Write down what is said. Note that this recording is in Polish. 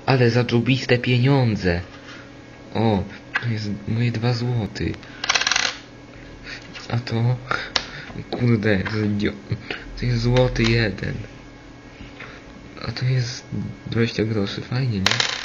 Ale za dżubiste pieniądze. O, to jest moje 2 złoty. A to... Kurde, to jest złoty 1. A to jest 20 groszy, fajnie, nie?